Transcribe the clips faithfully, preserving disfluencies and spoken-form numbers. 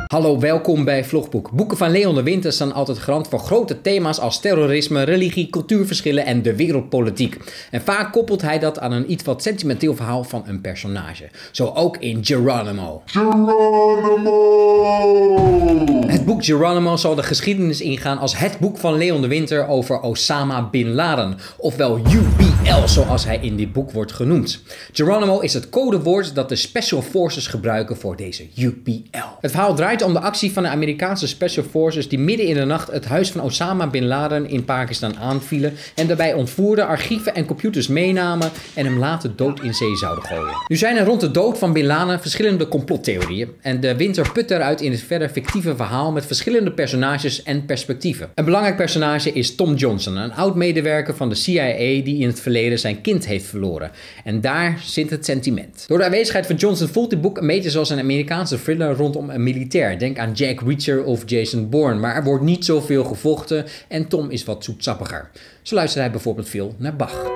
Hallo, welkom bij Vlogboek. Boeken van Leon de Winter staan altijd garant voor grote thema's als terrorisme, religie, cultuurverschillen en de wereldpolitiek. En vaak koppelt hij dat aan een iets wat sentimenteel verhaal van een personage. Zo ook in Geronimo. Geronimo! Het boek Geronimo zal de geschiedenis ingaan als het boek van Leon de Winter over Osama Bin Laden. Ofwel U B L zoals hij in dit boek wordt genoemd. Geronimo is het codewoord dat de Special Forces gebruiken voor deze U B L. Het verhaal draait om de actie van de Amerikaanse Special Forces die midden in de nacht het huis van Osama Bin Laden in Pakistan aanvielen en daarbij ontvoerden, archieven en computers meenamen en hem later dood in zee zouden gooien. Nu zijn er rond de dood van Bin Laden verschillende complottheorieën en de Winter put daaruit in het verder fictieve verhaal met verschillende personages en perspectieven. Een belangrijk personage is Tom Johnson, een oud-medewerker van de C I A die in het verleden zijn kind heeft verloren. En daar zit het sentiment. Door de aanwezigheid van Johnson voelt dit boek een beetje zoals een Amerikaanse thriller rondom een militair. Denk aan Jack Reacher of Jason Bourne, maar er wordt niet zoveel gevochten en Tom is wat zoetsappiger. Zo luistert hij bijvoorbeeld veel naar Bach.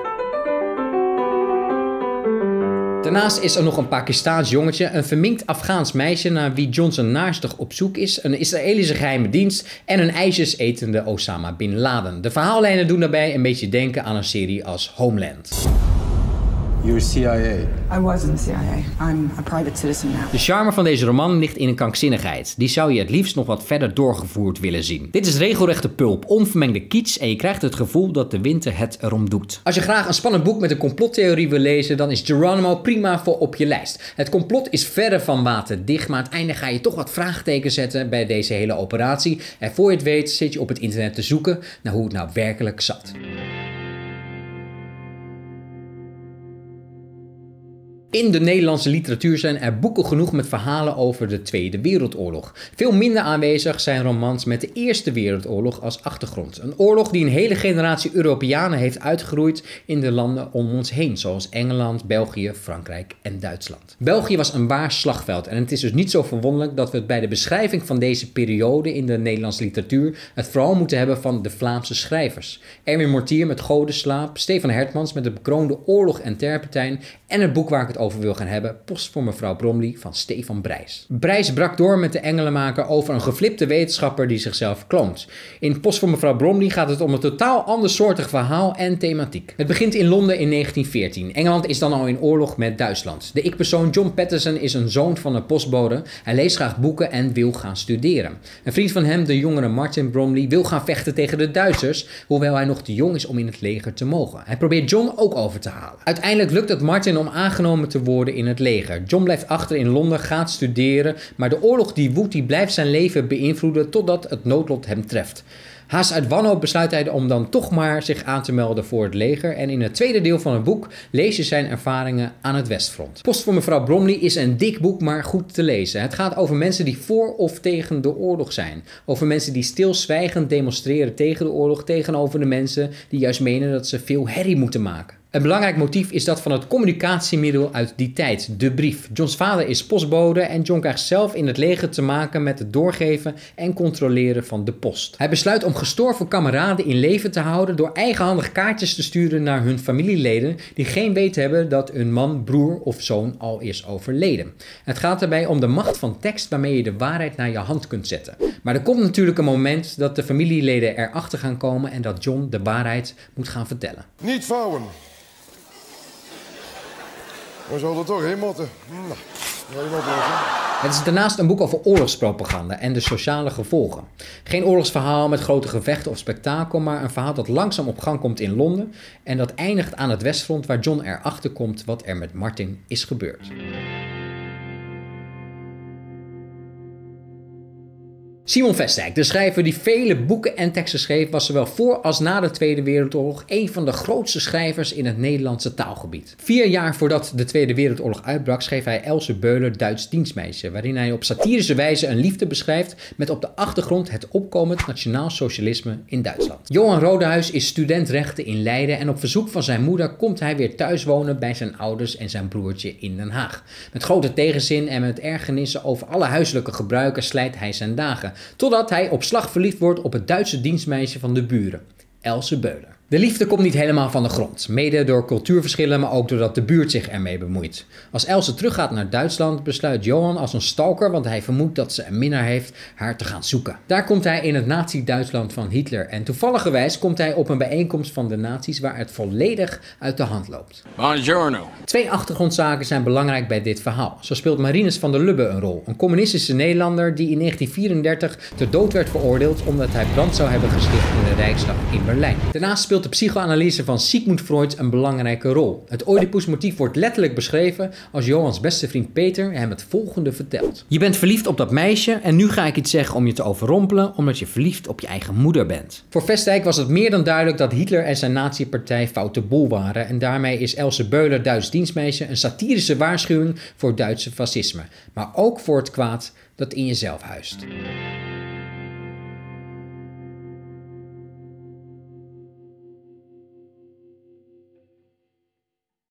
Daarnaast is er nog een Pakistaans jongetje, een verminkt Afghaans meisje naar wie Johnson naarstig op zoek is, een Israëlische geheime dienst en een ijsjes etende Osama Bin Laden. De verhaallijnen doen daarbij een beetje denken aan een serie als Homeland. You're C I A. I was in the C I A. I'm a private citizen now. De charme van deze roman ligt in een krankzinnigheid. Die zou je het liefst nog wat verder doorgevoerd willen zien. Dit is regelrechte pulp, onvermengde kitsch en je krijgt het gevoel dat de Winter het erom doet. Als je graag een spannend boek met een complottheorie wil lezen, dan is Geronimo prima voor op je lijst. Het complot is verre van waterdicht, maar aan het einde ga je toch wat vraagtekens zetten bij deze hele operatie. En voor je het weet zit je op het internet te zoeken naar hoe het nou werkelijk zat. In de Nederlandse literatuur zijn er boeken genoeg met verhalen over de Tweede Wereldoorlog. Veel minder aanwezig zijn romans met de Eerste Wereldoorlog als achtergrond. Een oorlog die een hele generatie Europeanen heeft uitgeroeid in de landen om ons heen, zoals Engeland, België, Frankrijk en Duitsland. België was een waar slagveld en het is dus niet zo verwonderlijk dat we het bij de beschrijving van deze periode in de Nederlandse literatuur het vooral moeten hebben van de Vlaamse schrijvers. Erwin Mortier met Godeslaap, Stefan Hertmans met de bekroonde Oorlog en Terpentijn en het boek waar ik het over wil gaan hebben, Post voor mevrouw Bromley van Stefan Brijs. Brijs brak door met de Engelenmaker over een geflipte wetenschapper die zichzelf kloont. In Post voor mevrouw Bromley gaat het om een totaal andersoortig verhaal en thematiek. Het begint in Londen in negentien veertien. Engeland is dan al in oorlog met Duitsland. De ik-persoon John Patterson is een zoon van een postbode. Hij leest graag boeken en wil gaan studeren. Een vriend van hem, de jongere Martin Bromley, wil gaan vechten tegen de Duitsers, hoewel hij nog te jong is om in het leger te mogen. Hij probeert John ook over te halen. Uiteindelijk lukt het Martin om aangenomen te worden in het leger. John blijft achter in Londen, gaat studeren, maar de oorlog die woedt, die blijft zijn leven beïnvloeden totdat het noodlot hem treft. Haast uit wanhoop besluit hij om dan toch maar zich aan te melden voor het leger en in het tweede deel van het boek lees je zijn ervaringen aan het Westfront. Post voor mevrouw Bromley is een dik boek, maar goed te lezen. Het gaat over mensen die voor of tegen de oorlog zijn. Over mensen die stilzwijgend demonstreren tegen de oorlog tegenover de mensen die juist menen dat ze veel herrie moeten maken. Een belangrijk motief is dat van het communicatiemiddel uit die tijd, de brief. Johns vader is postbode en John krijgt zelf in het leger te maken met het doorgeven en controleren van de post. Hij besluit om gestorven kameraden in leven te houden door eigenhandig kaartjes te sturen naar hun familieleden die geen weet hebben dat hun man, broer of zoon al is overleden. Het gaat daarbij om de macht van tekst waarmee je de waarheid naar je hand kunt zetten. Maar er komt natuurlijk een moment dat de familieleden erachter gaan komen en dat John de waarheid moet gaan vertellen. Niet vouwen. We zullen er toch heen moeten. Nou, het is daarnaast een boek over oorlogspropaganda en de sociale gevolgen. Geen oorlogsverhaal met grote gevechten of spektakel, maar een verhaal dat langzaam op gang komt in Londen en dat eindigt aan het Westfront waar John erachter komt wat er met Martin is gebeurd. Simon Vestdijk, de schrijver die vele boeken en teksten schreef, was zowel voor als na de Tweede Wereldoorlog een van de grootste schrijvers in het Nederlandse taalgebied. Vier jaar voordat de Tweede Wereldoorlog uitbrak, schreef hij Else Beuler, Duits dienstmeisje, waarin hij op satirische wijze een liefde beschrijft met op de achtergrond het opkomend nationaal socialisme in Duitsland. Johan Rodehuis is student rechten in Leiden en op verzoek van zijn moeder komt hij weer thuis wonen bij zijn ouders en zijn broertje in Den Haag. Met grote tegenzin en met ergernissen over alle huiselijke gebruiken slijt hij zijn dagen. Totdat hij op slag verliefd wordt op het Duitse dienstmeisje van de buren, Else Beuler. De liefde komt niet helemaal van de grond, mede door cultuurverschillen, maar ook doordat de buurt zich ermee bemoeit. Als Else teruggaat naar Duitsland, besluit Johan als een stalker, want hij vermoedt dat ze een minnaar heeft, haar te gaan zoeken. Daar komt hij in het nazi-Duitsland van Hitler en toevalligerwijs komt hij op een bijeenkomst van de nazi's waar het volledig uit de hand loopt. Buongiorno. Twee achtergrondzaken zijn belangrijk bij dit verhaal. Zo speelt Marinus van der Lubbe een rol, een communistische Nederlander die in negentien vierendertig ter dood werd veroordeeld omdat hij brand zou hebben gesticht in de Rijksdag in Berlijn. Daarnaast speelt de psychoanalyse van Sigmund Freud een belangrijke rol. Het Oedipusmotief wordt letterlijk beschreven als Johans beste vriend Peter hem het volgende vertelt. Je bent verliefd op dat meisje en nu ga ik iets zeggen om je te overrompelen omdat je verliefd op je eigen moeder bent. Voor Vestdijk was het meer dan duidelijk dat Hitler en zijn nazi-partij foute boel waren en daarmee is Else Beuler, Duits dienstmeisje, een satirische waarschuwing voor Duitse fascisme, maar ook voor het kwaad dat in jezelf huist.